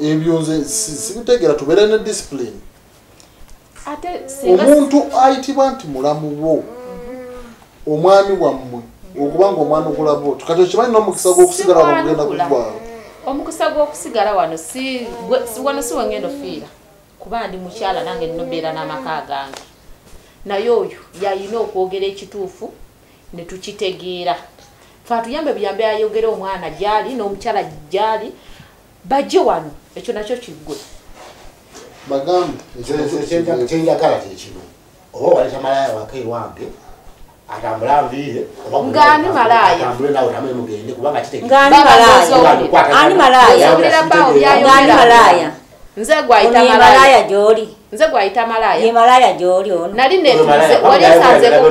ebyonze sibitegera tubere ne discipline ate singa omuntu ayitibwa nti mulamu wo omwami wammwe okubanga omwana okulabo tukati kimanyi n'omukisa gw'okusigala wagenda kugwawo omukisa gw'okusigala wano wano si wengendo fiira kuba ndi mukyala nange nnobeera n'amaka gange naye oyo yayina okwogera ekituufu ne tukitegeera fe atuyambe buyambe ayogere omwana gyali n'omukyala gyali bajje wano ekyo nakyo kiggwe bagambe kyenjagala kyekino oba waleta malaya wake wange atambula nviire ngani malaya atambule nawe tamwe mugende kubanga kitegeeza ngani malaya ani malaya ngani malaya nze gwaita malaya joli nze gwaita malaya ye malaya joli ono nali netuze wali asanze ko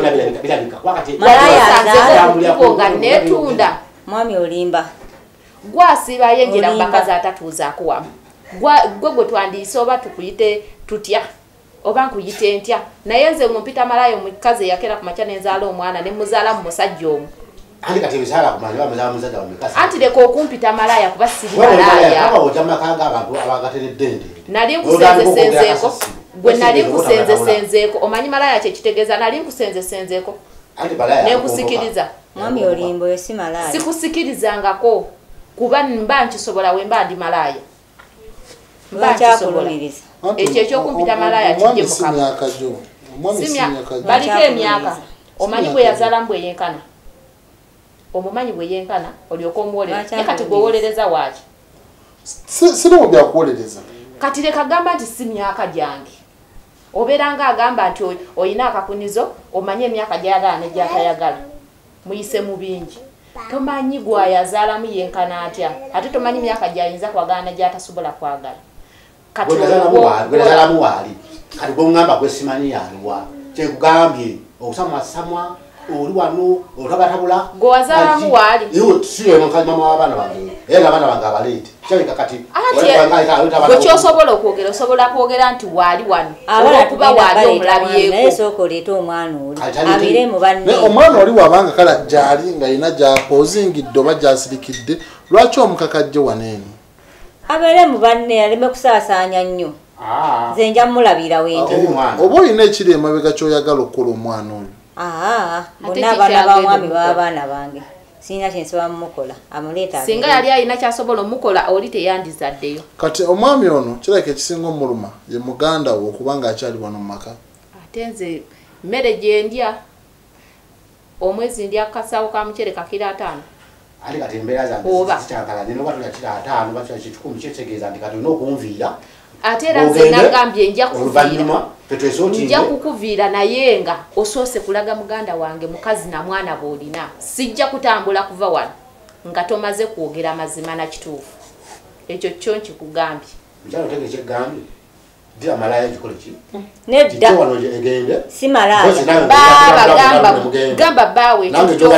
malaya ko nga netunda mwami olimba gwasiba yenjera mbakazi atatuuza akuwamu gwe twandiise oba tukuyite tutya oba nkuyite ntya naye nze mpita malaya omukazi yakera ku makya nenzaala omwana ne muzaala mu musajja omu anti leka okumpita malaya kuba siri malaya nali nkusenzesenzeeko gwe nali nkusenzesenzeeko omanyi malaya kyekitegeeza nali nkusenzesenzeeko nenkusikiriza mwami olimbo yo si malaya sikusikirizangako kuba mba nkisobola we mba ndi malaya mba nkisobola ekyo ekyokumpita malaya kijje mukama baliko emyaka omanyi bwe yazaala mbwe yenkana omumanyi bwe yenkana olyoka omuwolereza kati gwe wolereza waaki sirimu byakuwolereza kati leka gamba nti si myaka gyange obeera nga agamba nti oyina akakunizo omanye emyaka gyayagala ne gyatayagala muyise mu bingi tomanyi gwayazaalamu yenkana atya ate tomanyi myaka gyayinza kwagala ne gyatasobola kwagala gwerazaalamu waali kati gweŋŋamba gwesimanyi yaliwa kyekugambye okusamwasamwa oli wano otabatabula gwewazaalamu waali mama w'abaana bange era abaana bange abaleete kyaleka kati gwe kyosobola okwogera osobola kwogera nti waali wano olwokuba waali omulabyeko sooka oleeta omwana oli abeere mu banne omwana oli wabanga kala gyali nga yina gyapozingidde oba gyasirikidde lwaki omukakajje waneeni abeere mu banne aleme kusaasaanya nnyo nze nja mmulabira wende oba olina ekiri emabega kyoyagala okukola omwana oyo bonna abaana bamwami baba baana bange sirina kyensobola mumukola amuleeta singa yali alina kyasobola omukola oli teyandizaddeyo kati omwami ono kirabika ekisinga omuluma ye muganda we okubanga akyali wano mu maka ate nze mmere gye ndya omwezi ndya kasawo ka mukyere kakira 5 ate kati embeera zange zikyankalanye noba tulyakira 5 bakira kikumi kyetegeeza nti kati olina okunviira ate era nze nagambye nja kukuviira naye nga osoose kulaga muganda wange mukazi na mwana boolina sijja kutambula kuva wano nga tomaze kwogera mazima na kituufu ekyo kyo nkikugambye nedda si malaya gamba baawe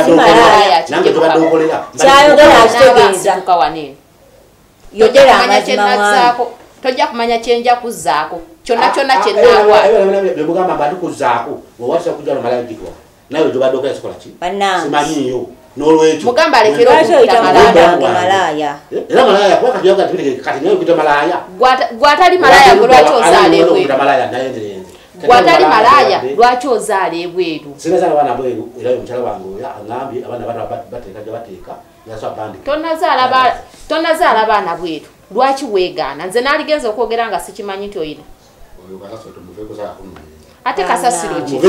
kyayogera akitegeeza yogera amazima tojja kumanya kyenja kuzzaako kyonna kyonna kyenaawa mba ndikuzaako wewasa kujja nomalaya gitwa nawe gyobadde okola kikola ki simanyiyo n'olwekyo mugamba alekeroyita malaya era malaya kuba kati nawe kwita malaya gwatali malaya gwe lwaki ozaala ebweru gwatali malaya lwaki ozaala ebweru sinazaala abaana bweru era omukyala wange oyo aŋambye abaana bateeka gye bateeka yasa bandika tonazaala baana bweru lwaki weegaana nze naaligenza okwogera nga sikimanyi nti oyina ate kasasiro ki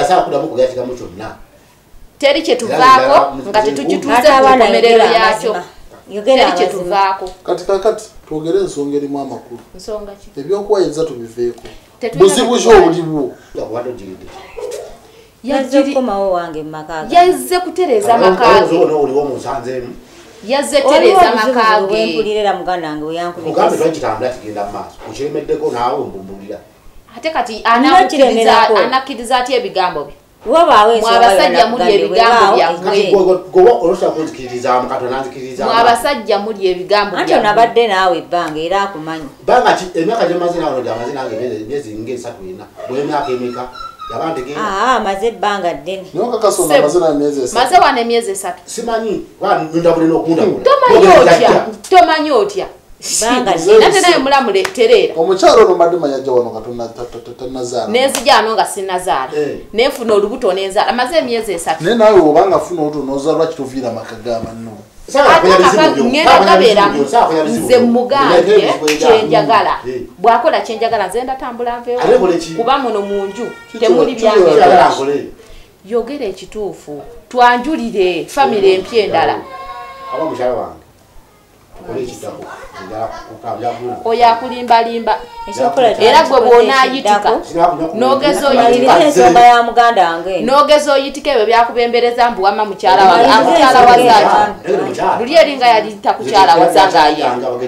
teri kyetuvaako nga tetugituuze ku nkomerero yakyo teri kyetuvaako kati twogere ensonga erimu amakulu nsonga ki ebyokuwayiriza tubiveeko buzibu ki obuliwo yazze okukomawo wange mu maka ge yazze kutereeza maka ge yazze tereza makage mpulira muganda wange weyankubira mugambe twakitambula kigenda mu maaso okyemeddeko naawe mbumbulira ate kati anakiriza atya ebigambo bye wabaawe mwabasajja muli ebigambo byammwe olosa kunzikiriza mukato nanzikiriza mwabasajja muli ebigambo anti onabadde naawe ebbanga era akumanyi banga ki emyaka gyemaze nawe gyamaze nange myezi nga 3 bw'emyaka emeka maze ebbanga ddene maze wana emyezi 3 simanyi ndabulina okundabula tomanyi otya nate naye mulamule terera omukyalo ono mbadde manya jja wano katona tanazaala nenzija ano nga sinazaala nenfuna olubuto nenzaala amaze emyezi 3 naye naawe obanga afuna olubuto nozaala lwaki toviira maka ga manno ngenda gabeeramu nze mugambye kyenjagala bwakola kyenjagala nze ndatambula nveewo kuba muno mu nju temuli byange yogera ekituufu twanjulire famire empya endala oyo akulimbalimba era gwe bw'onaayitika n'ogeza oyitika ebyo byakubembereza mbu wama mukyala wange amukyala wazaaki luli eringa yalita kukyala wazangaye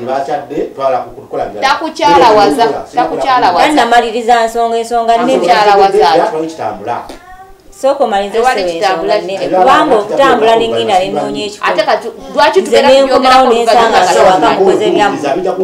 takukyala wazaanamaliriza ensonga nemukyala wazaaki soko malize sebenzonga nene kubanga okutambula n'engenda nenoonya ekifo ate kati lwaki tugera kubyogera ku nensanga sewakamukoze byamu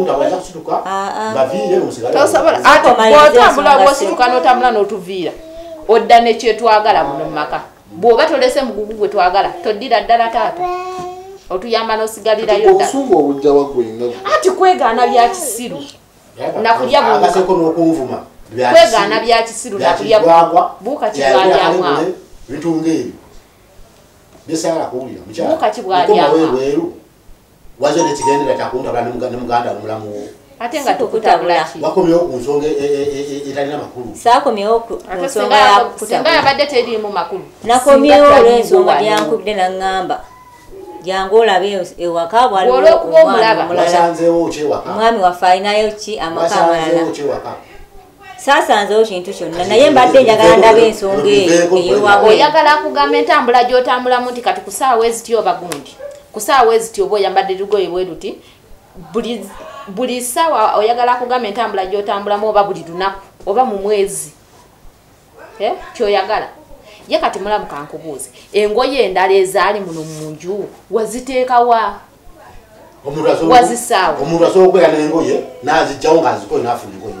bw'otambula bw'osituka n'otambula n'otuviira odda nekyetwagala muno mu maka bw'oba tolese mugugu gwe twagala toddira ddala taata otuyamba n'osigalirayo ddala obusungu obujja wagwenga ati kwegaana bya kisiru nakulya n'okunvuma kwegaana bya kisiru nakulya buuka kibwalyamwawo bitunga ebyo byesala kuwulira buuka kibwalyamwawo wazo nekigendera kyakuntabula ne muganda omulamu wo ate nga tukutabula wakomyewo ku nsonga etalina makulu saakomyewo ku nsonga singa yabadde teriimu makulu nakomyewo olw'ensonga gyankubidde naŋŋamba jangu olabe ewaka bw'olwokuba omulaba omwami waffe alinayo ki amaka amalala saasanzewo kintu kyonna naye mbadde njagala ndaba ensonga eyo eyewabwe oyagala akugamba entambula gy'otambulamu nti kati ku saawa eziti oba gundi ku saawa eziti oba oyambadde lugoye bwe luti buli saawa oyagala akugamba entambula gy'otambulamu oba buli lunaku oba mu mwezi kyoyagala ye kati mulamu kankubuuze engoye endala ezaali muno mu nju waziteekawa wazisaawa omuntu asobola okwera n'engoye n'azijjawo ng'azikoye n'afuna engoye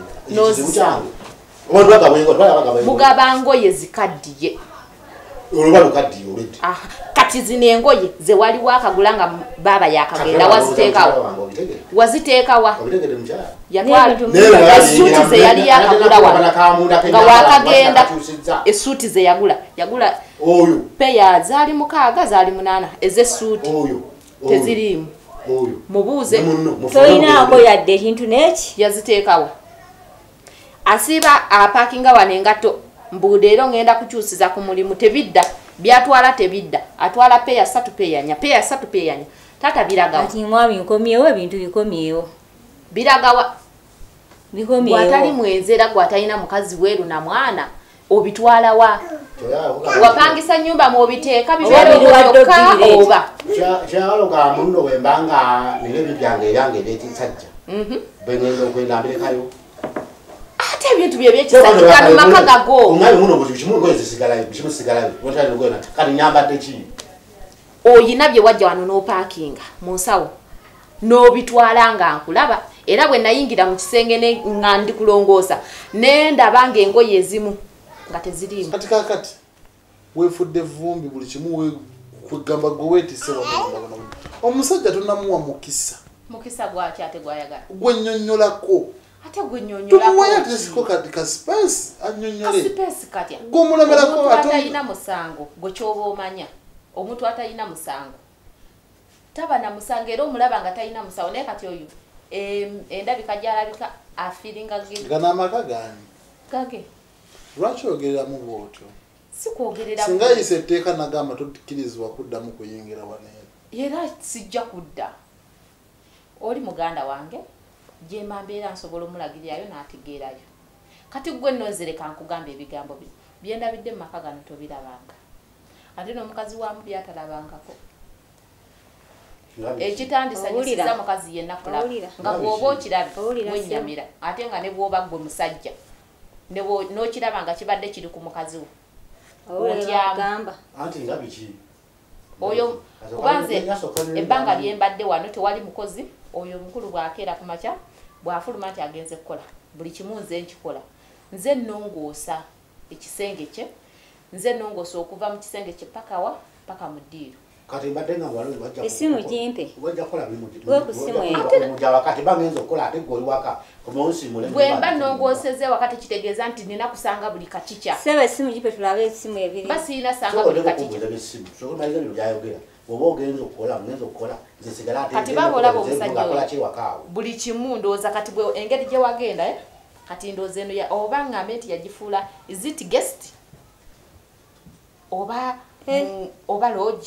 mugaba ngoye zikaddiye oluba lukaddiye olwedde kati zino engoye ze waliwo akagula nga baaba yakagenda waziteekawa esuuti ze yali yakagula wano nga wakagenda esuuti ze yagula peya zaali 6 zaali 8 ez'essuuti teziriimu mubuuze tolinaako yadde ekintu n'eki yaziteekawa asiba apakinga wano engatto mbudeero ngenda kukyusiza ku mulimu tebidda byatwala tebidda atwala peya 3 peya 4 tata biragawa ati mwami nkomyewo ebintu bikomyewo biragawa gwatali mwenzera gwatalina mukazi weeru na mwana obitwala wa wapangisa nyumba mwobiteeka bibyokka oba kyalo ga muno wembanga nirebi byange ebyange ebyekisajja bengenda okwendambirekayo ate ebintu byebyekisajja maka gago omwami muno buli kimu ngoye zisigalayo kimusigalayo wotali ngoye kati nyambadde ki oyina bye wajja wano n'opaakinga mu nsawo n'obitwala nga nkulaba era bwe nayingira mu kisenge nga ndi kulongoosa nendaba nga engoye ezimu nga teziriimu kati kakati weefudde vumbi buli kimu kwegamba gwe weetise wano omusajja tonamuwa mukisa gwaki ate gwayagala gwe nnyonnyolako ate gwe nnyonnyolako tumuwaya tesiko kati ka space annyonnyole space katya gw'omulamerako omuntu atalina musango gwe ky'oba omanya omuntu atalina musango taba na musango era omulaba nga talina musango naye kati oyo endabika gyalabika afiiringa nga n'amaka gani gage lwaki ogereramu bwotyo sikwogerera singa yise etteeka nagamba tokkirizibwa kuddamu kuyingira waneera era sijja kudda oli muganda wange gyemba mbeera nsobola omulagirirayo n'ategeerayo kati gwe nozereka nkugamba ebigambo bino byendabidde mu maka gano tobirabanga ate n'omukazi waamu byatalabangako ekitandisa nyisiza mukazi yenna kulaba nga bw'oba okirabe wennyamira ate nga ne bw'oba gwe musajja n'okiraba nga kibadde kiri ku mukazi wo otyamu anti nga biki oyo kubanze ebbanga lyembadde wano tewali mukozi oyo mukulu bwakeera ku makya bwafuluma nti agenze kukola buli kimu nze nkikola nze nnongoosa ekisenge kye nze nnongoosa okuva mu kisenge kye paka mu ddiiro kati mbatenga mwalo wajja esimu jimpe wajja kola bimu we kusimu muja wakati bangenzo kola ate goli waka komonsi mule bwemba nongoseze wakati kitegeeza nti nina kusanga buli kachicha sebe esimu jimpe tulabe esimu ebiri basi ina sanga buli kachicha so maliza byayogera obo ogenzo kola mgenzo kola zisigala ate kati babola omusajja buli kimu ndooza kati bwe engeri gye wagenda kati ndooza eno ya oba ngambe nti yagifula is it guest oba lodge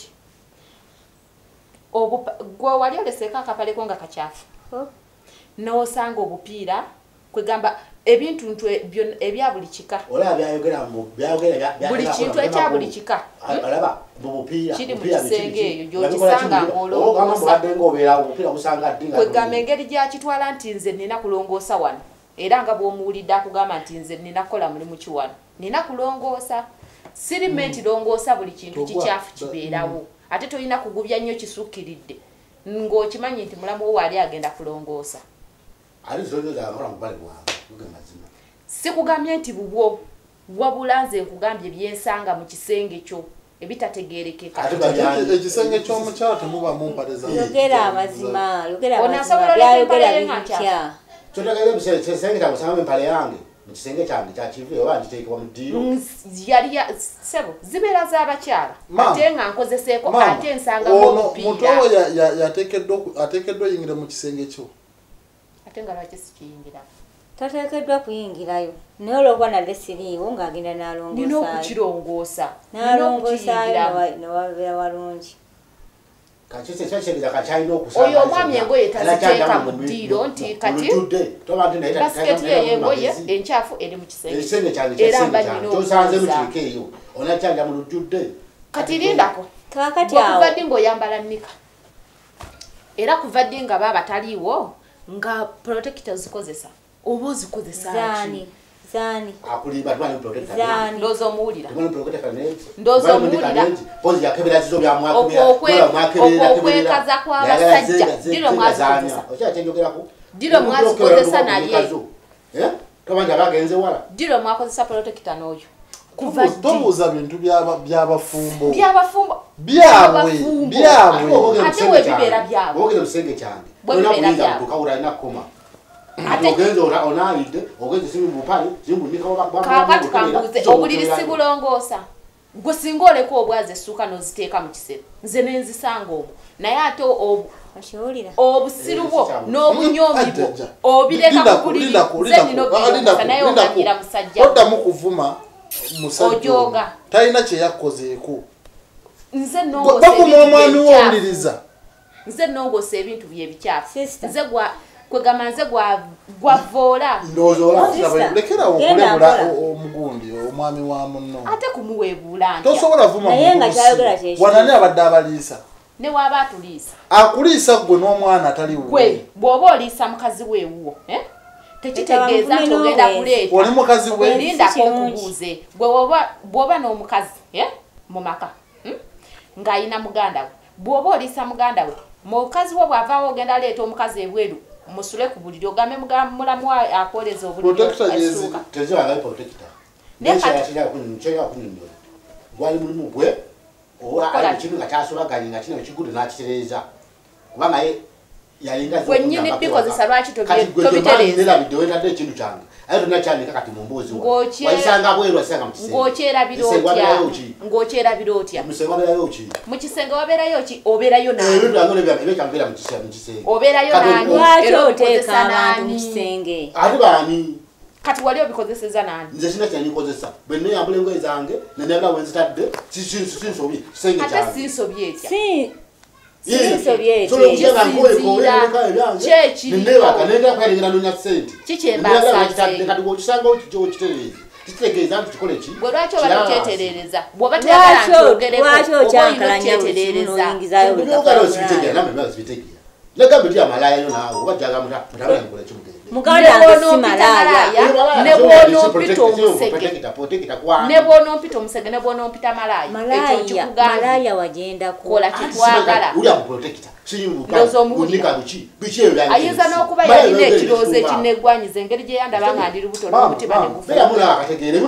gwe wali oleseka akapaleko nga kakyafu n'osanga obupiira kwegamba ebintu ebya buli kika buli kintu ekya buli kika kiri mu kisenge eyo gyokisanga ng'olongoosa kwegamba engeri gyakitwala nti nze nina kulongoosa wano era nga bw'omuwulidde akugamba nti nze nina kukola mulimu ki wano nina kulongoosa sirimenti longoosa buli kintu kikyafu kibeerawo ate tolina kugubya nnyo kisukkiridde ng'okimanyi nti mulamu wo wali agenda kulongoosa sikugambye nti bubwo wabula nze nkugambye byensanga mu kisenge kyo ebitategeerekeka ekisenge ky'omukyala temuba mumpaleza yogera amazima byayogera bitya kyotagala ekisenge kyange osanga empale yange mu kisenge kyange kyakive oba ngiteekebwa mu ddiiro yali sebo zibeera z'abakyala ate nga nkozeseeko ate nsangamu obupiira omuntu owo ateekeddwa oyingire mu kisenge kyo ate nga lwaki sikiyingira tateekeddwa kuyingirayo naye olwokuba nadde siriiwo ng'agenda nina okukirongoosa newabeera walungi oyo omwami engoye taziteeka mu ddiiro nti kati basiketi yeyo engoye enkyafu eri mu kisenge era mba nina kati lindako okuva ddi ng'oyambala nika era kuva ddi nga baba taliiwo nga protector zikozesa oba ozikozesa Zani. Akulimba twali protector. Zani. Ndozo muwulira. Twali protector neti. Ndozo muwulira. Pozi yakebera zizo bya mwakubira. Okwekaza kwa basajja. Dilo mwazikozesa. Okyatengera ku. Dilo mwazikozesa naye. Kabanja bagenze wala. Dilo mwakozesa protector n'oyo. Kuva tobuuza bintu by'abafumbo. Byabwe. Ate we bibeera byabwe. Ogenda musenge kyange. Bibeera byabwe. Tukawula ina koma. Ogenze onaayidde, ogenze simu bupali, simu nika kakati kambuze obuliri sibulongoosa. Gwe singa oleka obwazi essuuka n'oziteeka mu kisero. Nze ne nzisanga omwo. Naye ate obusiru bwo n'obunyoomi bwo obireka ku buliri. Nze nina obirongoosa naye omanyiira musajja. Oddamu kuvuma musajja. Ojooga. Talina kye yakkozeeko. Nze nongoosa ebintu by'ebikyafu. Nze kwegamanze gwavoola lekera okulebula omugundi omwami wa munno ate kumuweebuula ntya tosobola vuma wanani abadde abaliisa ne waaba atuliisa akuliisa gwe n'omwana ataliwo gwe bw'oba oliisa mukazi weewuwo tekitegeeza nti ogenda kuleeta oli mukazi we lindako nkubuuze bw'oba n'omukazi mu maka ng'ayina muganda we bw'oba oliisa muganda we mukazi we bw'avaawo ogenda aleeta omukazi ebweru musule ku buliri ogambe mulamu akoleza obuliri asuuka tezo ala protector nesha yatira kunchera kunyumba gwali mulimu gwe owa ali kintu ngatasoba galinga kino kigudu nakitereza kubanga yalinga gwe nyine bikozesa lwaki tobitereza nela video etadde kintu kyange ayo tunakyandika kati mu mbuzi waisanga bweru asanga mu kisenge ngokyera birotya musengo aberayo ki mu kisenge waberayo ki oberayo nani ebyo byangole byambera mu kisenge oberayo nani era oteeka abantu mu kisenge ati bani kati wali obikozeseza nani nze sina kyani kozesa bwenno yambule ngoye zange nenebla wenzitadde sinsobye kisenge kyange ate sinsobye etya lwaki oba tokyeterereza bwoba toyagala nti ogerekoogera muganda wange malaya ne bwono mpita omusege ne bwono mpita omusege ne bwono mpita malaya malaya wagenda kola kitwagala ndozo muulika bichi ayinza n'okuba yalina ekirowoozo ekinegwanyiza engeri gye yandaba nga ndiri buto n'omutima ne gufa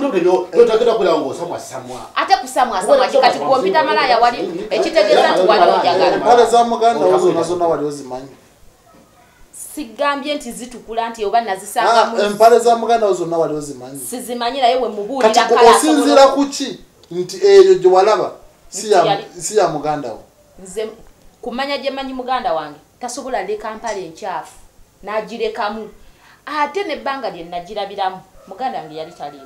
ate kusamwasamwa kikati kuompita malaya wali ekitegeeza nti wali ojagala empale za muganda wo zonna zonna wali ozimanyi sigambye nti zitukula nti oba nazisanga empale za muganda wo zonna wali ozimanyi sizimanyi naye we mubuulira kati osinziira ku ki nti eyo gye walaba si ya muganda wo nze kumanya gye manyi muganda wange tasobola leka mpale enkyafu n'agirekamu ate nebbanga lye nagirabiramu muganda wange yali taliiwo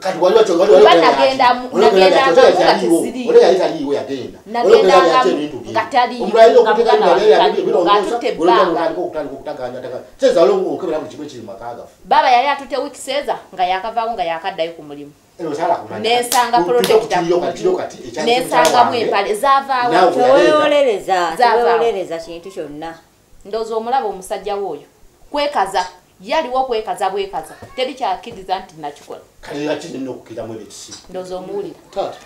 nga taliiwo ng'atutte ebbanga baba yali atutte wiiki seeza nga yakavaawo nga yakaddayo ku mulimu nensanga protector nensangamu empale zavaawo tewewolereza kintu kyonna ndowooza omulaba omusajja w'oyo kwekaza yaliwo kwekaza bwekaza teri kyakkiriza nti nakikola ndowooza omuwulira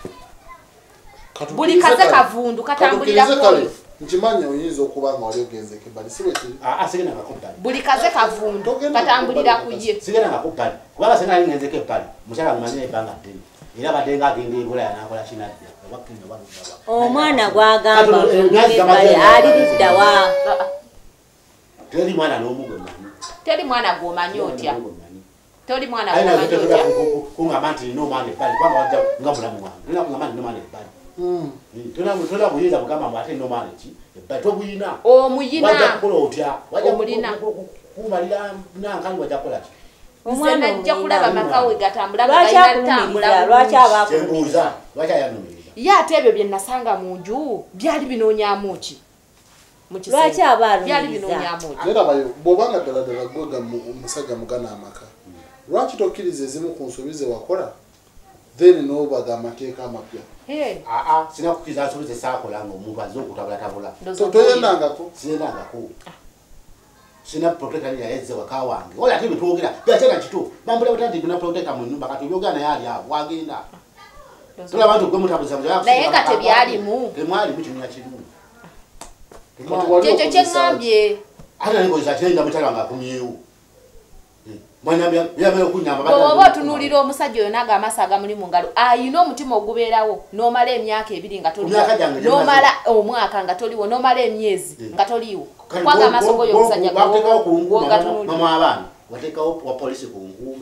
buli kaze kavundu katambulira kuoyo nkimanyi oyinza okuba nga wali ogenze kebali si bwekiri buli kaze kavundu katambulira ku ye sigenda nga kubbali kubanga senga ningenzeko ebbali mukyala mumanyira ebbanga ddene era badde nga agenda ebulaya nakola kinadda omwana gwagamba aliruddawa teri mwana n'omugwemanyi teri mwana gwomanyi otya toli mwana kungamba nti nina omwana ebbali kubanga wajja nga mulamu wange tolina kungamba nti nina omwana ebbali tolina buyinza kugamba mbu ate nina omwana eki ebbali tobuyina omuyina wajja kukola otya omulina kumalira nankani wajja kukola ki omwana ajja kulaba makawe gatambula lwaki abakubuuza lwaki ayanumiriza ye ate ebyo bye nasanga mu nju byali binoonyamu ki lwaki byali binoonyamu ki nerabayo bw'obanga ddala gwega omusajja mugana amaka lwaki tokkiriza ezimu ku nsobi ze wakola then n'obaga amateeka amapya sina kukkiriza nsobi ze saakola ng'omuntu azze okutabulatabula toyendangako siyendangako sina protector ni yaeze waka wange wala ate bitwogera byatera kituufu bambula batandi bina protector mu nyumba kati byogera naye ali awo wagenda tula abantu gwe mutabuza bya naye kati byalimu temwali mu kinya kirumu kyekyo kyengambye ate ngo zatenda mutala nga kumyewo mwana byamera okunyamba oba otunuulira omusajja oyo naga amasaga muli mu ngalo ayina omutima ogubeerawo n'omala emyaka ebiri nga toliwo n'omala omwaka nga toliwo n'omala emyezi nga toliwo kwaga amasogo oyo omusajja mama abaana wateekawo wa polisi ku nkuuma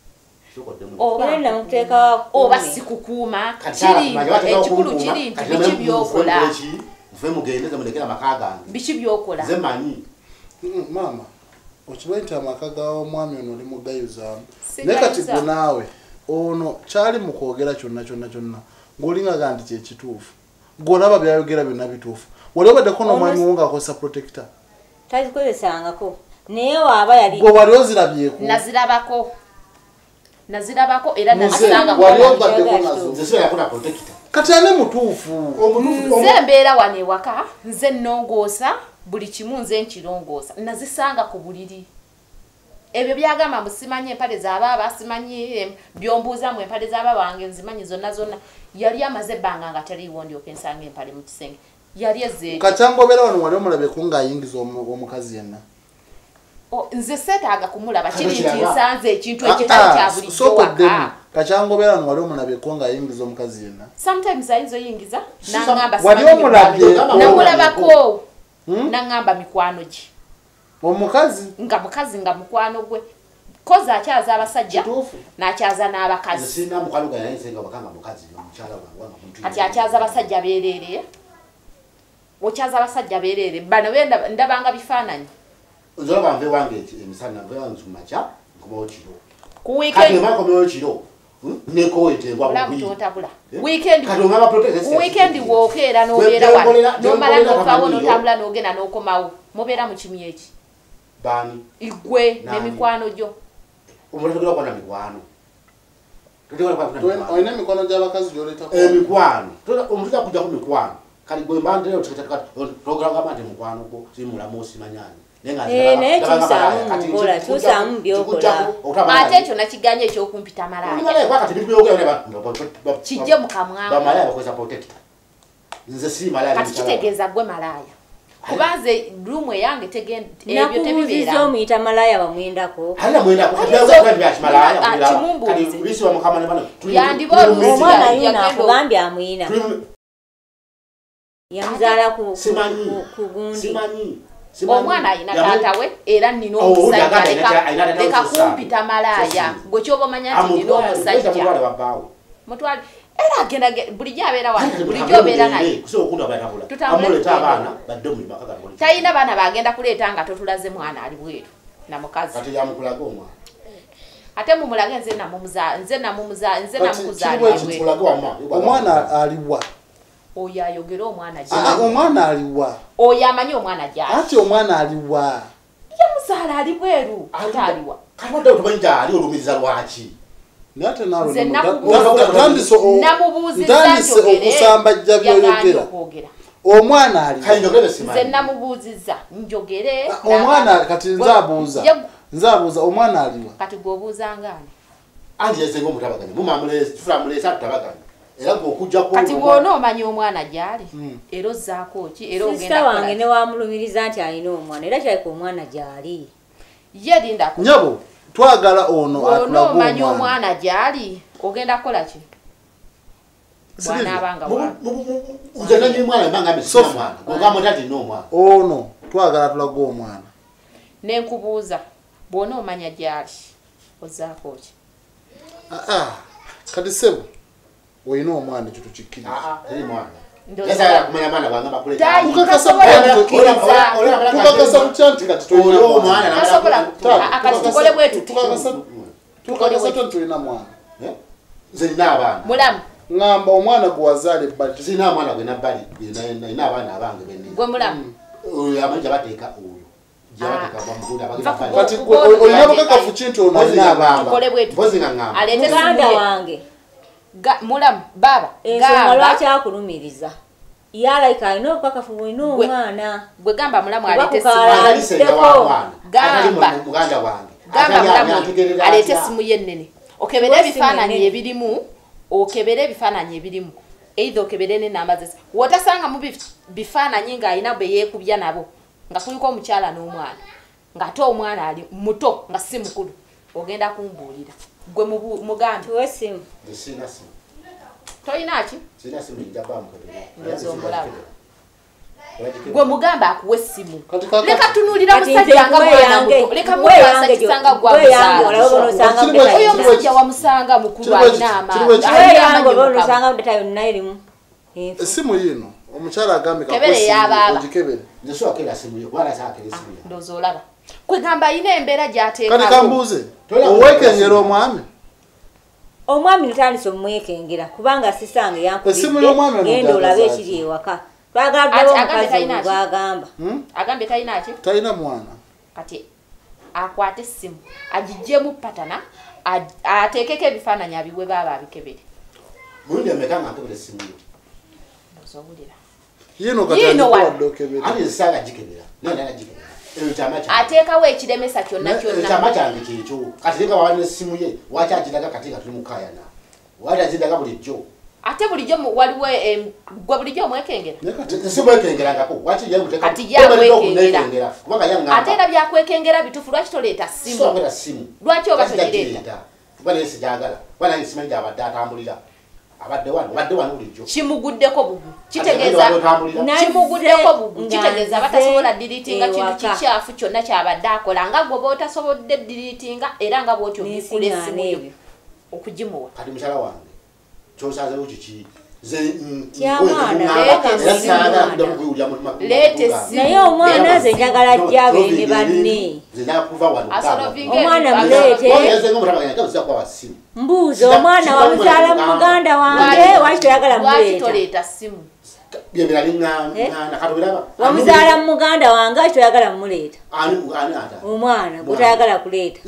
oba sikukuuma kiri ekikulu kiri nti biki byokola nfe mugendeze mulekera amaka gange biki byokola nze manyi maama okimanyi nti amaka g'omwami ono oli mugayuzaamu naye kati gwe naawe ono kyali mu kwogera kyonna ng'olingaga nti kyekituufu ng'olaba byayogera byonna bituufu wali obaddeko n'omwami wo ng'akozesa protector tazikozesangako naye waaba yali gwe wali ozirabyeko nazirabako era nazisanga wali obaddeko nazo nze yakuna protector kati ane mutuufu nze mbeera wano ewaka nze nnongoosa buli kimu nze nkirongoosa nazisanga ku buliri ebyo byagamba musimanyi empale z'abaaba simanyi byombuuzamu empale z'abaaba wange nzimanyi zonna yali amaze ebbanga nga taliiwo ndyoka ensanga empale mu kisenge yali ezzeeki kacyangwa obeera wano wali omulabeko ng'ayingiza omukazi yenna nze seetaaga kumulaba kiri nti nsanze ekintu ekitali kya bulijjo waka kacyangwa obeera wano wali omulabeko ng'ayingiza omukazi yenna sometimes ayinza oyingiza nangamba wali omulabye namulabako nangamba mikwano gye omukazi nga mukwano gwe koza akyaza abasajja n'akyaza n'abakazi kati akyaza abasajja beerere okyaza abasajja beerere bano ndabanga bifaananyi nzolaba nve wange emisana nve wange kumacha nkomawo kiro ku weekend nkomawo kiro neko etengwa weekend wokeera n'obeera wano n'omala n'ovaawo n'otambula n'ogenda n'okomawo mubeera mu kimu eki bani igwe n'emikwano gyo omuntu tegera kwana mikwano olina emikono gy'abakazi gy'oleetako emikwano omuntu takujja ku mikwano kali gwe mbandera otekataka togamba nti mukwano gwo simulamu osimanyani naye kyusamu byokola ate ekyo nakiganya ekyokumpita malaya kijje mukamwakati kitegeeza gwe malaya kubanze rumu eyange ebyo tebibeera omuyita malaya bamwendako yandiba omwana yuna akugambye amwina yamuzaala ku gundi omwana ayina taata we era nina omusajja leka kumpita malaya gwe kyoba omanya nti nina omusajja mutwale era agenda bulijjo abeera wano bulijjo obeera naye talina baana bagenda kuleeta nga totulaze mwana ali bweru na mukazi ate mumulage nze namukuzaalibwe omwana aliwa oyo ayogera omwana omwana aliwa oyo amanyi omwana gyali ati omwana aliwa yamuzaala ali bweru ataliwa ntandise okusambajja byoyogera omwana nze namubuuzizza njogere omwana kati nzabuuza omwana aliwa kati gwobuuzangaani kati bwona omanyi omwana gyali era ozzaako ki era ogenda wange ne wamulumiriza nti alina omwana era kyalika omwana gyali ye lindako nyabo twagala ono omanyi omwana gyali ogenda kukola ki ono twagala tulaga omwana nenkubuuza bwona omanya gyali ozzaako ki kati sebo oyina omwana ekyo tukikkiriza tukakasa kutya nti kati tukole bwetu tukakasa to tulina mwana mulamu ngamba omwana gwe wazaala ebbali gwe mulamu kati olina bukakafu kinti ono alina abaana muganda wange mulamu baba ensonga lwaki akulumiriza yalayika alina obukakafu bwolina omwana gwe gamba mulamu gamba mulamu aleete essimu yennene okebere ebifaananyi ebirimu eitha okebere n'enamba zese wotasanga mu bifaananyi ng'alina bwe yeekubya nabo nga kuliko omukyala n'omwana ng'ate omwana ali muto nga si mukulu ogenda kumbuulira gwe mugambi wesimu toyina ki gwe mugamba akuwa essimu leka tunuulira musajja nga mwana muto leka mukwasa kisanga gwaoyo omusajja wamusanga mukulu alina amaanyi essimu yino omukyala agambe kebere yabaaba ndowooza olaba kwegamba alina embeera gy'ateekako kati kambuuze owekengera omwami omwami ntandise omwekengera kubanga sisange yankugenda olabe ekiri ewaka twagalaagamba agambye talina ki talina mwana kati akwate essimu agijjemu patana ateekeko ebifaananyi abiwe baaba abikebere ateekawo ekiremesa kyonna kyonna kyange kyekyo kati leka wawalina essimu ye waki agiraga kati nga tuli mukayana wali azindaga bulijjo ate bulijjo waliwo gwe bulijjo omwekengera simwekengerangako kati yakwekengera ate era byakwekengera bitufu lwaki toleeta ssimu lwaki oba togireeta sijagala kubanga simanyi gyabadde atambulira abadde wano bulijjo kimuguddeko bubu kitegeeza batasobola diritinga kintu kikyafu kyonna kyabadde akola nga gwe bootasobodde diritinga era nga bwoti obikula essimu yo okugimuwa kati mukyala wange kyosazewo kiki naye omwana ze njagala jjabe ne banne omwana muleete mbuuza omwana wamuzaala mu muganda wange waki toyagala muleeta wamuzaala mu muganda wange waki toyagala mumuleeta omwana gwetayagala kuleeta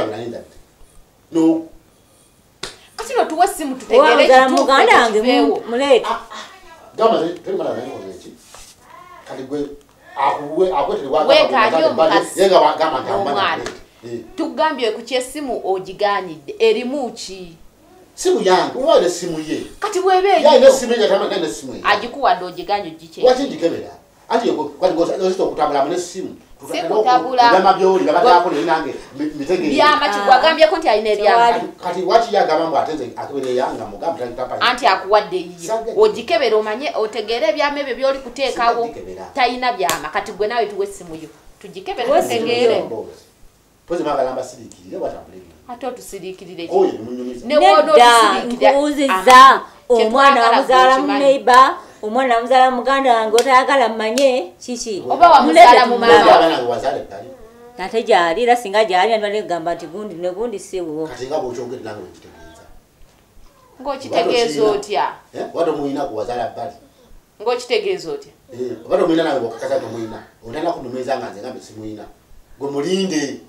kino tuwe essimu tutegere muganda wange muleeta tugambye ku kyessimu ogigaanidde erimu ki simu yange uwale simu ye kati bwebe ya ine simu ye tamanga ine simu ye agikuwadde ogigaanye ogikye wati ndikebera ati yeko kwali ngoza okutambula mu simu sikutabula ngama byoli babako ninange mitege byama kigwagambye ko nti alina ebyanga kati wati yagamba mbu atenze akebere yanga mugamba tapa anti akuwadde yiye ogikebera omanye otegeere ebyama ebyo byoli kuteekawo talina byama kati gwe nawe tuwe essimu yo tugikebere otegeere pozi magalamba sirikirire watambulege ate otusiriikirire oyo munyumiza nkuwuzizza omwana wamuzaala mu neighbor omwana wamuzaala muganda wange otayagala mmanye kiki oba wamuzaala mu maama ate gyali era singa gyali andibadde kugamba nti gundi ne gundi siwo kati nga bw'okyongedde nange wekitegeeza ng'okitegeeza otya wadde omuyina kuwazaala bbali ng'okitegeeza otya wadde omuyina nange bwokakasa tomuyina otandika kunumiriza nga nze ngambe simuyina gwe mulinde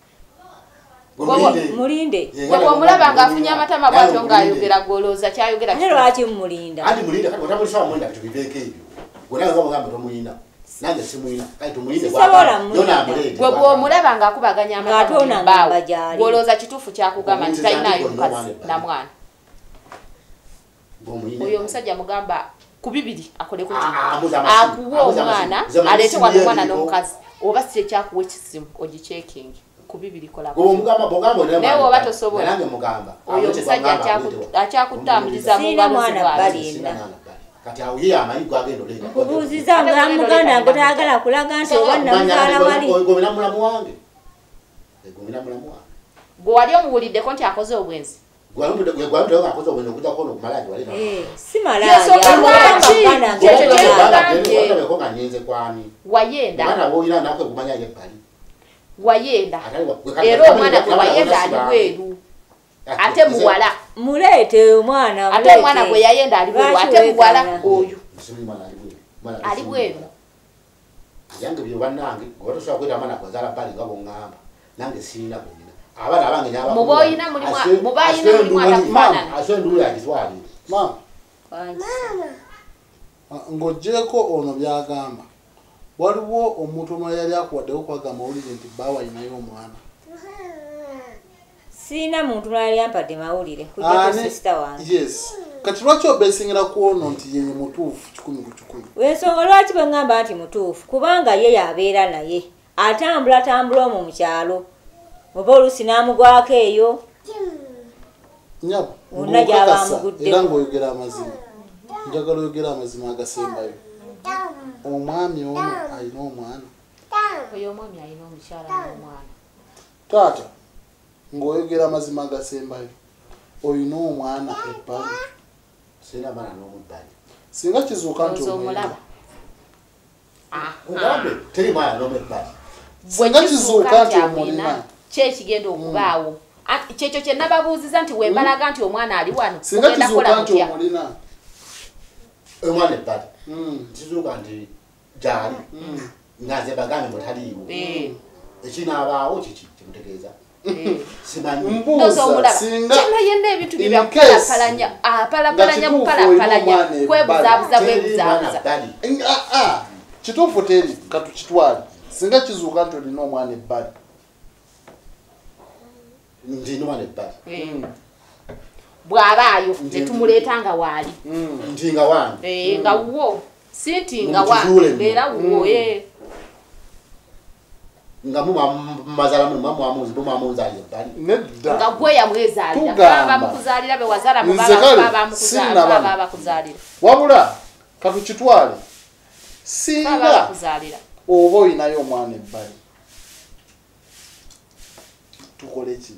mulinde bw'omulaba ng'afunye amatama bw'atyo ng'ayogera gwolooza kyayogera ate lwaki mumulinda andi mulinde kati otamulisawa mwenda kati tubiveeko ebyo gwe nange nga bw'ogambe tomuyina nange simuyina kati tumuyinde gwe bw'omulaba ng'akubaganya amatama gwolooza kituufu kyakugamba nti talinayo mukazi na mwana oyo omusajja mugamba ku bibiri akoleko akuwa omwana aleete wano omwana n'omukazi oba si ekyakuwa ekisimu ogikyekingi ku bibiri kola naye oba tosobola oyo omusajja akyakutambuliza mu ngalo balinda kati awo ye amayigo agenda oleka kubuuziza muganda ngo tayagala kulaga nti oba namuzaala wali gomina mulamu wange gomina mulamu wange gwe wali omuwuliddeko nti akoze obwenzi wayenda era omwana gwe wayenda ali bweru ate muwala muleete omwana ate omwana gwe yayenda ali bweru ate muwala oyo ali bweru yange byo banange gotosobola kweta amana kwazaala bbali nga bongamba nange sirina bonyina abaana abange nyaba mubayina mulimu atakufaanana ate nduula agitwalire mama ng'oggyeko ono byagamba waliwo omuntu omulala yali akuwaddeho okwaga mawulire nti bba wayinayo omwana sirina muntu mulala yali ampadde mawulire kujjako sisita wange yes kati lwaki obeesingira ku ono nti ye mutuufu 100 wensonga lwaki bwe ŋŋamba nti mutuufu kubanga ye yabeera naye atambula omwo mu kyalo oba oluusi n'amugwako eyo nyabo wonna gyaba amuguddewo era ng'oyogera amazima njagala oyogera amazima agasembayo omwami ono alina omwana oyo omwami alina omukyala n'omwana taata ng'oyogera amazima agasembayo oyina omwana ebbali sirina mwana n'omubbali singa kizuuka nti omulaba teri mwana n'omubbali singa kizuuka nti omulina kyekigenda okubaawo kyekyo kye nababuuziza nti wembalaga nti omwana ali wano singa kizuuka nti omulina omwana ebbali kizuuka nti gyali nga nze bagambe mwe taliiwo ekinaabaawo kiki kimutegeeza simanyi mbuuza singa yenna ebintu byapalapalanya mupalapalanya kwebuzaabuza kituufu teri katukitwale singa kizuuka nti olina omwana ebbali ndina omwana ebbali bw'abaayo netumuleeta nga waali nti nga wange nga wuwo si nti nga wange era wuwo nga mumazala mumwamunzalira ebbali nga gwe yamwezaalira baba mukuzaalira be wazaala baba bakuzaalira wabula katukitwale singa oba oyinayo omwana ebbali tukole ki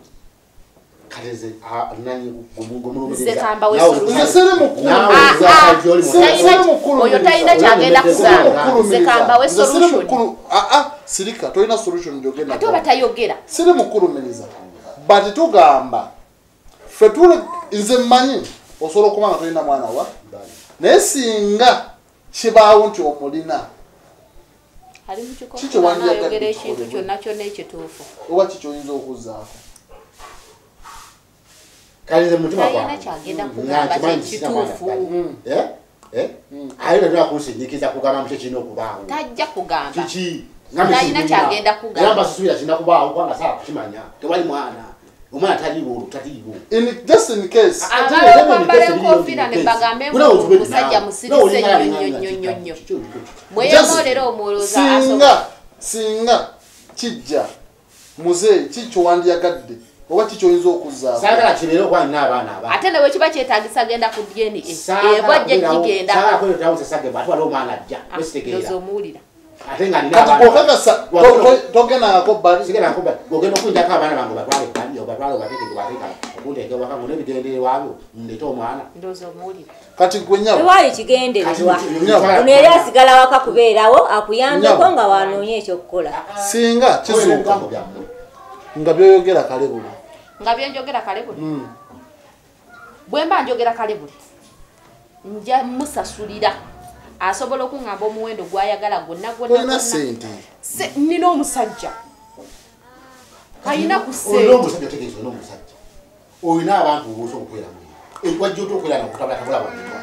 oyo talina kyagenda kugambaekamba sirika tolina solution gyogenda ate oba tayogera siri mukulumiriza but tugamba ffe nze mmanyi osobola okuba nga tolina mwana wa naye singa kibaawo nti omulina ayogera ekintu kyonna kyonna ekituufu oba kikyoyinza okuzzaako kalize mutima talina kyagenda kugamba kituufu Ayo ndio akusindikiza kugamba mche kino kubaho. Tajja kugamba. Chichi. Ngamina kyagenda kugamba. Yamba susubira kinda kubaho kwanga saa kuchimanya. Tewali mwana. Omwana taliwo. In just in case. Abale kwambale nkofira ne bagambe musajja musirise nyonyonyonyo. Mweyamolera omulooza singa kijja muze kichwandiyagadde oba kichoyinza okuzza. Sagala kibero kwa n'abaana aba. Ate nawe kiba kyetagisa genda ku DNA. Bwajja kigenda. Sagala ko tawuse sage batwa lo mwana ajja. Besitegera. Dozomulira. Ate nga nina abana. Kokakasa togena ko bali. Sigera ko bali. Gogenda kunja ka abana bango batwale kandi batwale bateke kubatika. Okunde baka ngone bigende wabo ndeto omwana. Dozomulira. Kati gwenyabo. Tewali kigendererwa. Ono yali asigala waka kubeerawo akuyambeko nga wanoonye ekyokukola. Singa kizuuka. Nga byoyogera kale buli. Nga byenjogera kale buli. Bwemba njogera kale buli. Nja musasulira. Asobola okungamba omuwendo gwayagala gonna. Olina sente. Nina omusajja. Kayina ku sente. Olina omusajja otegeeza olina omusajja. Olina abantu bose okukwera mu. Ekwajja otokwera na kutabula tabula wano.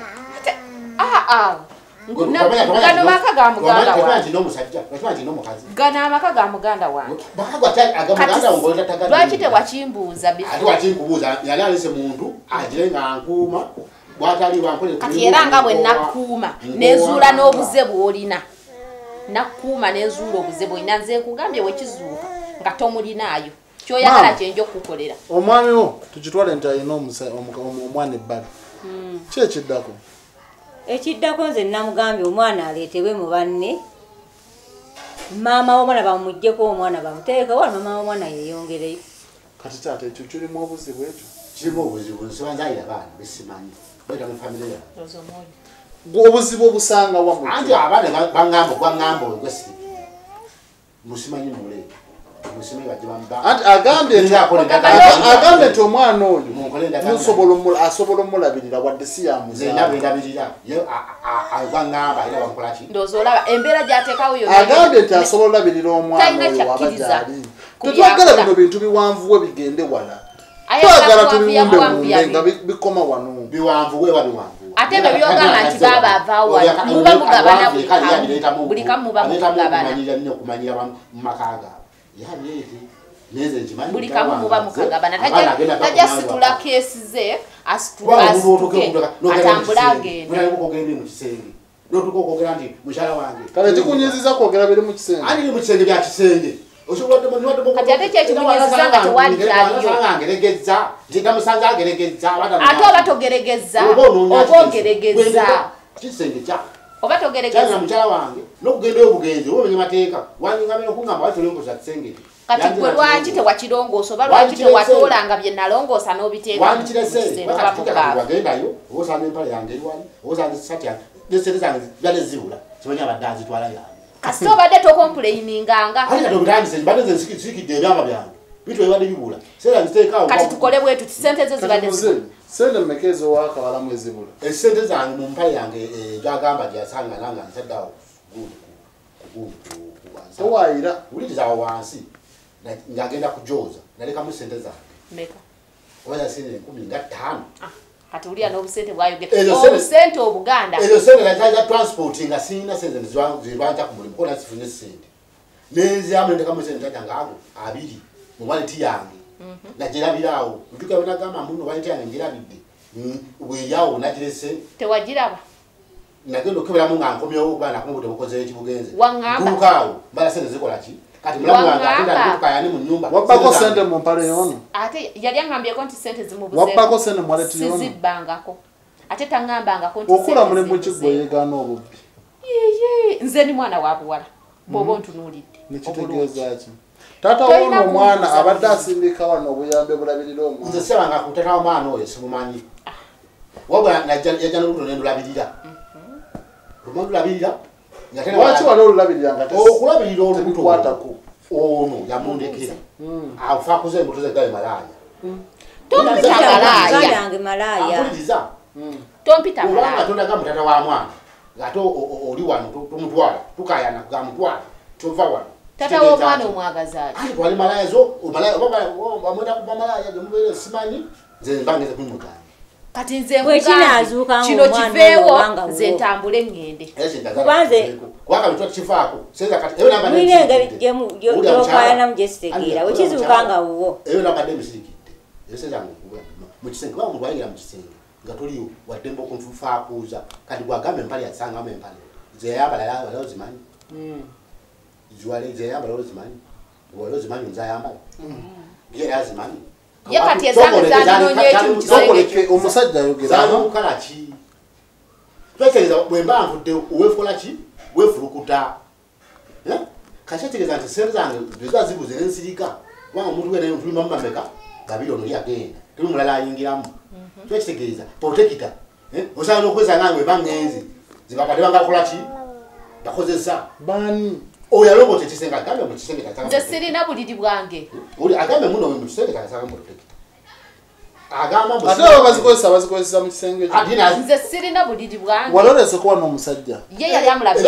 Gano maka ga muganda wange. Gano amaka ga muganda wange. Lwaki tewakimbuuza bifu? Ate wakimbuuza yali alese muntu agire nga nkuuma bwatali bankole. Kati era nga bwe nakkuuma nezuula n'obuze bw'olina. Nakkuuma nezuula obuze bw'olina nze nkugambye wekizuuka nga tomulinaayo. Kyoyagala kyenjo okukolera. Omwami wo tukitwale nti alina omwana ebbali. Ki ekiddako? Ekiddako nze namugambye omwana aleetebwe mu banne. Maama w'omwana bamuggyeko omwana bamuteeka wala maama w'omwana yeeyongereyo. Kati taata ekyo kirimu obuzibu ekyo? Kirimu obuzibu nsibanzaayira abaana besimanyi. Bweta mu famire yawe. Obuzibu obusanga wamu. Anti abaana bangamba ogwesi. Musimanyi mule. Anti agambye nti omwana oyo asobola omulabirira wadde si agambye nti asobola olabirira omwana oyo waba gyali. Tetwagala bino bintu biwanvuwe bigende wala. Twagala tubiwumbe mumbe nga bikoma wano. Biwanvuwe wa biwanvuwe. Ate bwe byogamba nti baba avaawa muba mugabana buli kamu muba mugabana. Kumanyira mu makaaga. Buli kamu muba mukagabana. Tajja situla keesi ze asituke atambula agende. Kale kikunyiziza kwogera biri mu kisenge. Ani mu kisenge bya kisenge. Kati ate kyekikunyiziza nga tewali kyaliyo. Ate oba togeregeza oba ogeregeza. Kisenge kya oba togeregeza. Kyanga mukyala wange n'okugenda obugenzi oba omenya mateeka wanyigamira okungamba watolongosa kisenge. Kati gwe lwaki tewakirongoosa oba lwaki tewatoolanga bye nalongoosa n'obiteeka wankirese wagendayo obosanga empale yange eriwali obosanga esati yange nesente zange byali zibula kimanyi abadde azitwala yange. Kasita obadde tokompulayininganga. Ate kati obutandise mbadde nze nsikidde ebyama byange bitu ebadde bibula seera nziteekaawo. Kati tukole bwe tuti sente zo zibadde zibula. Sente mmekezi owakabalamu ezibula. Esente zange mu mpale yange gyagamba gyasanga nanga nsaddawo tewaayira wuliriza awo wansi ngagenda kujoza nalekamu sente zange. Meka. Oya sente 15. Kati ulya n'obusente bwayogera. Obusente Obuganda. Ezo sente najaja transport nga sina sente zirwanja ku mulimu kola sifunye sente. Nenzi amwe ndekamu sente tangago 2 mu wallet yange. Najerabirawo utuka bonagamba muno wallet yange njirabidde. Bwe yawo najirese. Tewajiraba. Nagendo kebera mu ngankomyewo bana kumbude bukoze ekibugenze. Wangamba. Dukawo bala sente zikola ki? Kati mulamu atenda kutuka yani mu nyumba. Wapako sente mu mpale yono. Ate yali angambye konti sente zimubuze. Wapako sente mu wallet yono. Sizibangako. Ate tangambanga konti sente. Okula mule mu kigo yegana obubbi. Nze ni mwana wa buwala. Bobo ntunulidde. Nikitegeeza ki? Tata wono omwana abadde asindika wano obuyambe bulabirira omwana. Nze sebanga kutata omwana oyo simumanyi. Wabula yajja n'oluno n'endulabirira. Lumulabirira. Lwaki wali olulabirira nga okulabirira olubuto kwatako ono yamundekera. Afa kuze embuto ze gaye malaya. Tompita malaya. Yange malaya. Akuliza. Tompita malaya. Olanga tondaga mutata wa mwana. Gato oli wano tumutwala tukayana kugamutwala. Tova wano. Tata wo mwana omwagazaali. Ali twali malaya zo malaya baba amwenda kuba malaya gemubere simanyi nze mbangeze kumugana. kati nze bwekinazuuka kino kiveewo nze ntambule ngende kubanze mwine engeri gyokayanamu gyesitegeera wekizuuka nga wuwo eyo nabadde misirikidde esezange mukisenge ba omuntu wayigira mukisenge nga toliyo waddemba okunfaakuuza kati gwagambe empale yasangamu empale zeyayambala ozimanyi zeyayambala ozimanyi wali ozimanyi nzayambala era azimanyi ye kati ezange zanonyeeki mukisenge omusajja ayogera zanukala ki twetegereza bwe mba nvudde oweefukola ki weefulukuta kakyetegereza nti sente zange ziba zibuze nensirika kubanga omuntu wena tulimamu mameka gabiri ono yagenda tuli mulala ayingiramu twekitegeeza protekita osanga n'okwesanga ngwe bangenzi zibakade bangakola ki bakozesa bani oyo alongoosa ekisenge agambe mu kisenge nze sirina buliri bwange agambe muno mu kisenge tasanga protekita ate abo bazikozesa mu kisenge nze sirina buliri bwange walolese kuba n'omusajja ye yali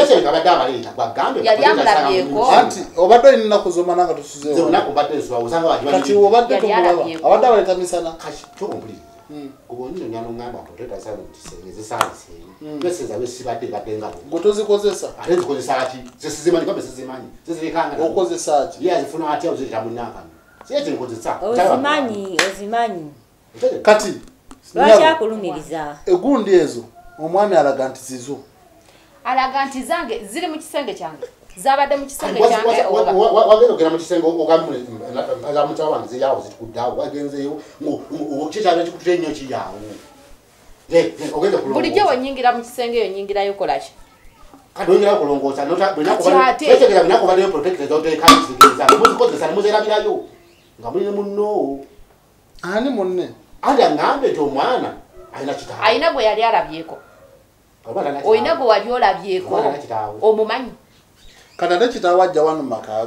amulabyeko anti obadde olina ennaku zomana nga tosuzeekati obadde tomulaba abadde abaleta misana gwe tozikozesa okozesa ozimanyi kati lwaki akulumiriza egundi ezo omwami alaga nti zizo alaga nti zange ziri mu kisenge kyange zabadde mu kisenge kyange wagenda mu kisenge ogamutawa wange ziyawo zitukuddeawo wagenzeyo kikyalo kikutira ennyo kiyawo bulijjo wenyingira mu kisenge eyo nyingirayo kolaki kati oyingira okulongoosa tetegera binaku baddeyo protected oteekaisigeza nemuzikozesa nemuzerabirayo nga muline munno ani munne andi aŋŋambe nti omwana alina kitaawe alina gwe yali alabyeko olina gwe wali olabyeko omumanyi kati ate kitaawe ajja wano mumaka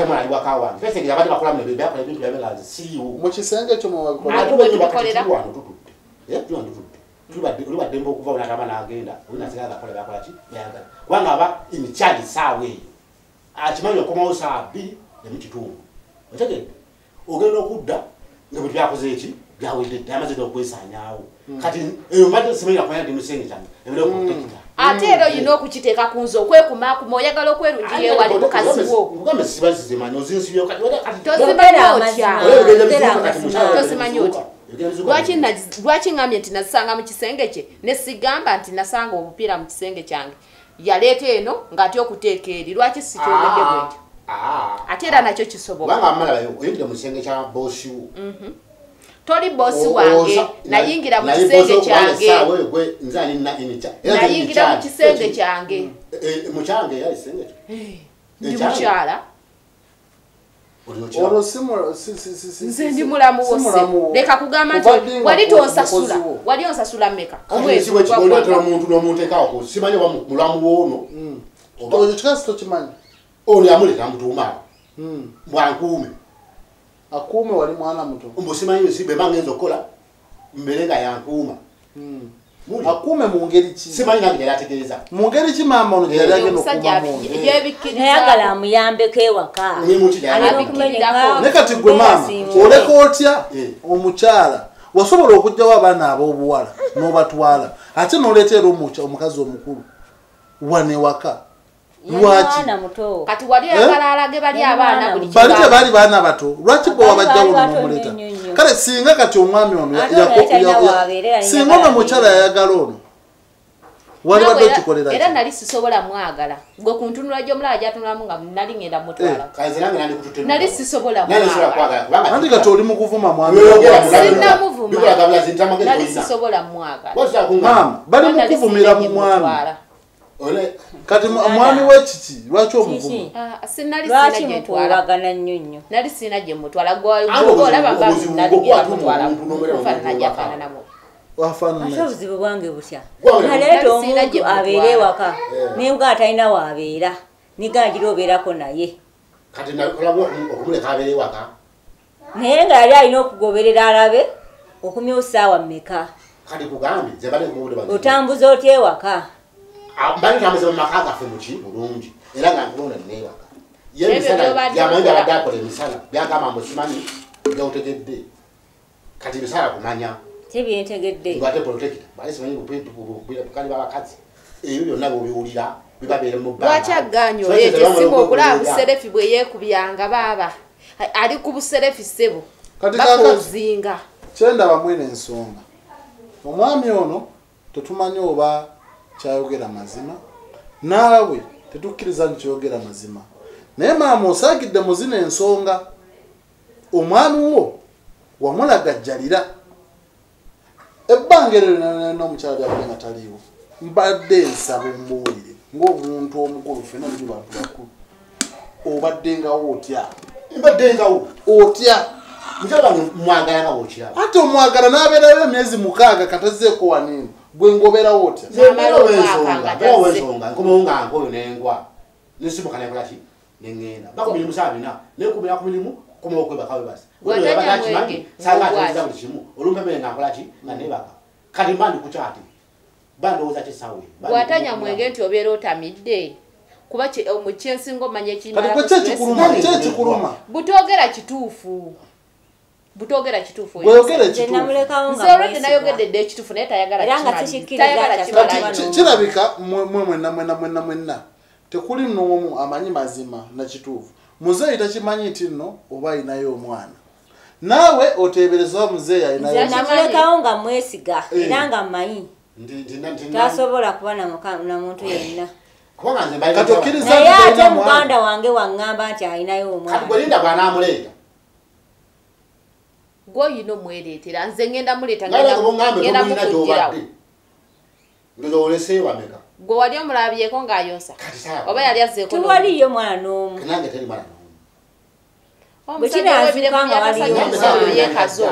mu kisenge kyo mubabikolera tulibaddemba okuva onataba n'agenda olinasigalakola byakolaki byayagala kubanga aba emikyali saawa eyo akimanyi okomawo saa 2 nemukitundu otegedde ogenda okudda nga bwe byakoze eki byawedde yamaze okwesaanyaawo kati eyo mbadde simanyi nakumanya ndi musenge kyange ebera okutekita ate era oyina okukiteeka ku nze okwekumaakuma oyagala okwerungira ewali mukazi wo ugambe sibazizimanyi ozinsibyo tosimanyi otya lwaki ŋŋambye nti nazisanga mu kisenge kye ne sigamba nti nasanga obupiira mu kisenge kyange yaleeta eno ng'ate okuteeka eri lwaki sikyogedde bwentyo ate era nakyo kisoboka oyingira mu kisenge kya boosi wo toli boosi wange nayingira mu kisenge kyange nayingira mu kisenge kyange mukyange era kisenge ndi mukyala olwo nze ndi mulamu wose leka kugamba nti wali onsasula mmeka omwezi omuntu n'omunteekawoko simanyi oba mulamu woono ekyo kikasi tokimanyi ono yamuleeta mutuumaala bwankuume akuume wali mwana muto mbusimanyi sibe bangenza okukola mbere nga yankuuma akuume mu ngeri ki simanyi nange yategeeza mu ngeri ki maama ono gyeyali agenda okuuma nayagala amuyambeko ewaka ne kati gwe maama oleka otya omukyala wasobola okugjawo abaana ab'obuwala n'obatwala ate n'oleetera omukazi omukulu wanewaka lwaki kati wali ayagala alage bali abaana buli bali tebaali baana bato lwaki bwe wabajjawo n'omuleta kale singa kati omwami ono singa ono mukyala yayagala ono wali badde okikolera era nali sisobola mwagala gwe ku ntunula gy'omulala gyatunulamu nga nali ngenda mutwala nali sisobola mwagala anti kati oli mu kuvuma mwami sinnamuvuma nali sisobola mwagala maama bali mu kuvumira mu mwami kati mwami wekiki lwaki omuvuma lwaki mukuwagana nnyo nnyo nali sina gye mutwala olaba najafaananamu ate obuzibu bwange butya naleeta omuntu abeera ewaka naye nga atalina waabeera niganjira obeerako naye naye nga yali alina okugoberera alabe okumya osaawa mmeka otambuza otya ewaka mbali tambuza mu maka gaffe muki bulungi era nga nkulonda neewaka ye emisala yamanyi abadde akola emisala byagamba mbu simanyi gawutegedde kati emisala kumanya Kibyentegedde. Ngate protect. Bali simanyi kali babakazi. Eyo byonna bobiwulira bibabeere mu bba. Lwakyagganyo ekisimu okulaba buserefi bwe yeekubyanga baaba. Ali ku buserefi ssebo. Bakozinga. Kyenda bamwene ensonga. Omwami ono tetumanyi oba kyayogera mazima. Naawe tetukkiriza nti kyayogera mazima. Naye maama osaagidde muzina ensonga. Omwami wo wamulagajjalira. Ebbanga eryo n'omukyala lyabwe nga taliiwo. Mbadde nsaba ombuulire ng'omuntu omukulu ffenna tuli bantu bakulu. Obaddengawo otya? Mbaddengawo otya? mukyala mwagala nga bw'okiraba. Ate omwagala n'abeerayo emyezi 6 katazzeeko waneno. Gwe ngoberawo otya? Ensonga nkomawo nga nkoyo n'engwa. Nesimuka nekola ki? Nengenda. Bakumi musabina nekumira ku mirimu komawo kwebakawe basi. Watanya mwenge. Saga buli kimu. Olumpemere nakola ki? Nga nebaka. Kati mbandi kukyati. Bandowooza kisawe. Watanya mwenge nti obeera otamidde. Kuba mukyensinga omanya ekimala. Kati kyekikuluma. Butogera kituufu. Butogera kituufu. Bweyogera kituufu. Nze olwedde nayogedde ekituufu naye tayagala kirabika mwenna. Tekuli n'omu amanyi mazima na kituufu. Muzeeyi takimanyi nti nno oba ayinayo omwana. Naawe oteebereza muzeeyi ayinayo. Namulekawo nga mwesiga era nga mmanyi. Tasobola kuba na muntu yenna. Naye ate muganda wange waŋŋamba nti ayinayo omwana. Kati gwelinda bw'anaamuleeta. Gw'oyina omwereetera nze ngenda muleeta ngenda mukugirawo. Ndozo olese wameka. Gwe wali omulabyeko ng'ayonsa. Oba yali azzeeko tuwaliyo mwana n'omu. Nange teri mwana n'omu. Omusajja w'ebiremu by'atasajja yeekazo.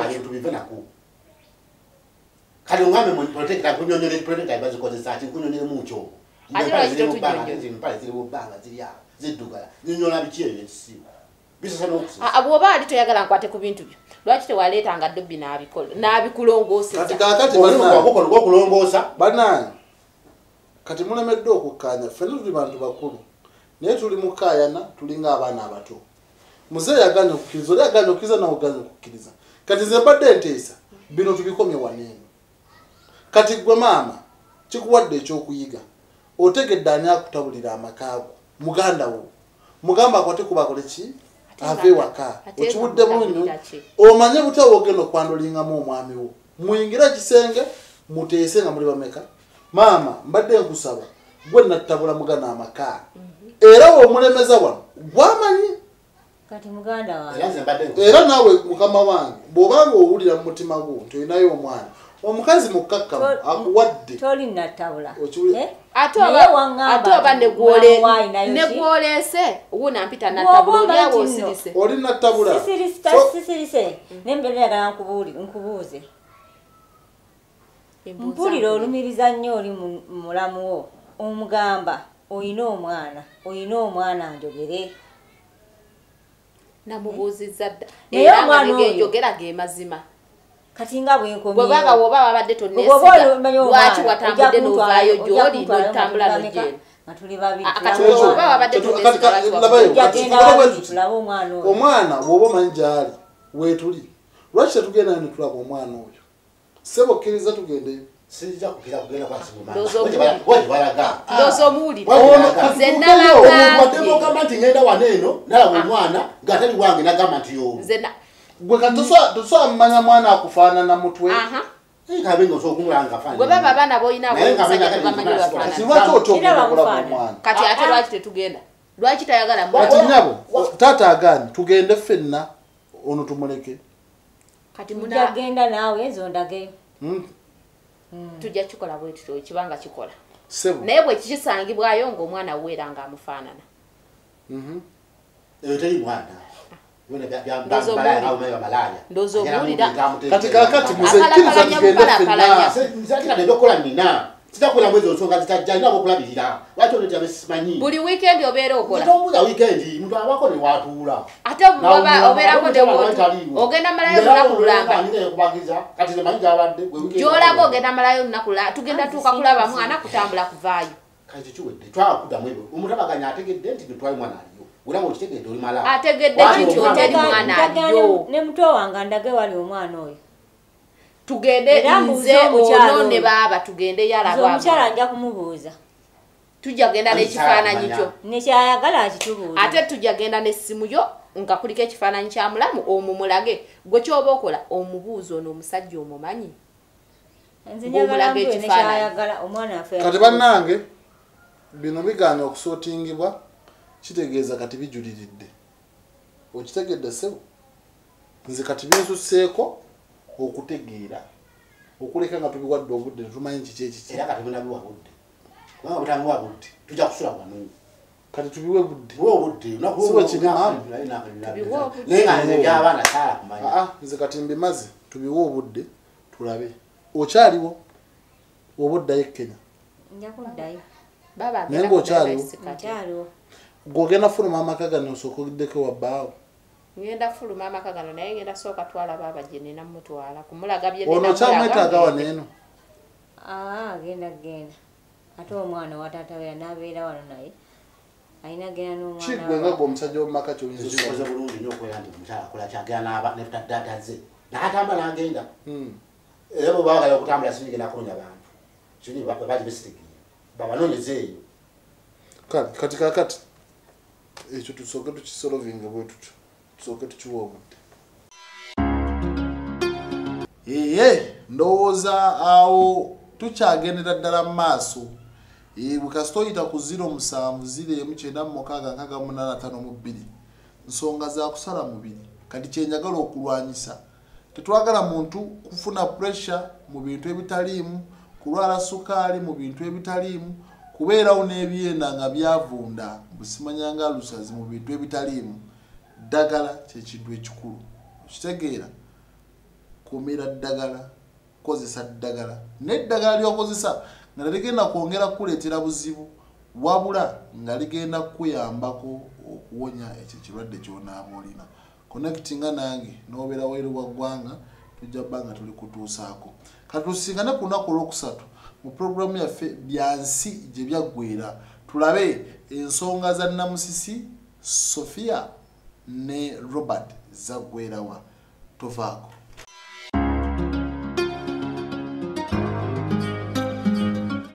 Kali ngambe mu protector kunyonyole protector bazikozesa ati kunyonyole mucho. Ate lwaki totunyonyola? Mpale ziri mu bbanga ziri awo ziddugala. Nyonyola biki ebyo ekisibo. Bisasa n'okusa. Bw'oba ali toyagala nkwate ku bintu byo. Lwaki tewaleetanga Dobbi n'abikulongooseza? Kati kaakati okulongoosa. Bannange. Kati mulemedde okukkaanya ffenna tuli bantu bakulu. Naye tuli mukaayana tulinga abaana abato. Muzeeyi aganye okukkiriza oli aganye okukkiriza nawe oganye okukkiriza. Kati nze mbadde nteesa bino tubikomye waneeno. Kati gwe maama kikuwadde ekyokuyiga. Otegedde ani akutabulira amakaago muganda wo. Mugamba akwate kubakole ki? Ave waka. Okiwudde bulungi. Omanye butawo ogenda okwandolingamu omwami wo. Muyingira kisenge muteese nga muli bameka. Maama mbadde nkusaba gwe nattabula mugana amakaa. Era omulemeza wano gwamanyi. Kati muganda wange. Era nawe mukama wange bw'obanga owulira mu mutima gwo nti olinayo omwana. Omukazi mukkakkamu akuwadde. Toli nattabula. Ate oba negwoleese wuuna mpita nattabula olyawo osirise. Oli nattabula. Sisirise. Nembere yagala nkubuuze. Mpulira olumiriza nnyo oli mu mulamu wo. Omugamba oyina omwana njogere. Namubuuzizza dda. Era omwana genjogera ge mazima. Kati nga bwenkomye. Bw'obanga woba wabadde tonneesiga. Lwaki watambudde n'ovaayo gy'oli n'otambula n'ogenda. Atuli babiri. Kati woba wabadde tonneesiga omwana bw'oba omanyi gy'ali weetuli. Lwaki tetugenda ne tulaba omwana oyo? Ssebo kkiriza tugendeyo. Sijja kugenda kwa Simba. Ndowooza omuwulire. Nze nabagambye. Ogamba nti ngenda waneeno nalaba omwana ng'atali wange nagamba nti y'omu. Gwe kati tosobola mwana akufaanana mutwe. Gwe baba abaana b'olina kati ate lwaki tetugenda? Lwaki tayagala kati nyabo taata agaani tugende ffenna ono tumuleke. Kati munagenda naawe ezo ndageyo. Tujja kikola bwe tutyo ekibanga kikola. Naye bwe kikisangibwayo ng'omwana weera ng'amufaanana. Eyo teri mwana. Ndowooza obuwulira. Kati kaakati muzekkiriza tugende ffenna. Nzakira nebyokola nina. Sijakola mwezi nsonga zitajja nina okulabirira. Lwaki olwo tyabe simanyi. Buli weekend obeera okola. Tombuza weekend muntu abako ne watuula. Ate obeerako ogenda malayo olunaku lulamba. Kati ze manyi gy'abadde. Gy'olaga ogenda malayo olunaku lulamba. Tugenda tuuka kulaba mwana kutambula kuvaayo. Kati kiwedde twakuddamu ebyo. Omutabaganya ategedde nti twali mwana aliyo. Ulamo okitegedde oli mala. Ategedde kinti oteri mwana aliyo. Ne muto wange ndage wali omwana oyo. tugende nze ono ne baba tugende yalaba omukyala nja kumubuuza tujja genda n'ekifaananyi kyo nekyayagala akitubuuza ate tujja genda n'essimu yo nga kuliko ekifaananyi kya mulamu omumulage gwe kyoba okola omubuuzo ono omusajja omumanyi kati bannange bino bigaanye okusootingibwa kitegeeza kati bijuliridde okitegedde sebo nze kati binsusseeko okutegeera okuleka nga tubiwadde obudde tetumanyi kiki ekiki era kati bunabiwa budde kubanga butangiwa budde tujja kusula wano kati tubiwe budde siwe kiri maamu naye nga nze by'abaana saala kumanya nze kati mbimaze tubiwe obudde tulabe okyaliwo oba oddayo Kenya nja kuddayo naye ng'okyaliwo gw'ogenda fuluma amaka gano osooka ogiddeko wabbaawo ngenda fuluma amaka gano naye ngenda sooka twala baaba gye nina mutwala kumulaga bye ono kyamwetaaga wano eno genda ate omwana wa taata we n'abeera wano naye ayina genda n'omwana kigwe nga gwe omusajja w'omumaka ky'oyinza bulungi nnyo okwera nti omukyala akola kyagenda data ze n'atamba n'agenda era bwe baagala okutambula sinigenda kunonya bantu kini baali besitegeera babanoonyeze eyo kati kakati ekyo tusooke tukisolovinga bwe tutyo tusooke tukiwa obudde ndowooza awo tukyagendera ddala mu maaso bwekasita oyita ku 0709965852 nsonga za kusala mubiri kati kyenjagala okulwanyisa tetwagala muntu kufuna pressure mu bintu ebitaliimu kulwala sukaali mu bintu ebitaliimu kubeerawo n'ebyenda nga byavunda busimanyanga lusazi mu bintu ebitaliimu ddagala kyekintu ekikulu okitegeera kumira ddagala kozesa ddagala n'eddagala lyokozesa nga ligenda kwongera kuleetera buzibu wabula nga ligenda kuyambako okuwonya ekyo kirwadde ky'onaaba olina connectinga nange n'obeera wairu wa ggwanga tujja bbanga tuli kutuusaako katusingane ku lunaku olwokusatu mu puroguramu yaffe byansi gye byaggweera tulabe ensonga za Namusisi Sophia ne Robert zaggweerawa tovaako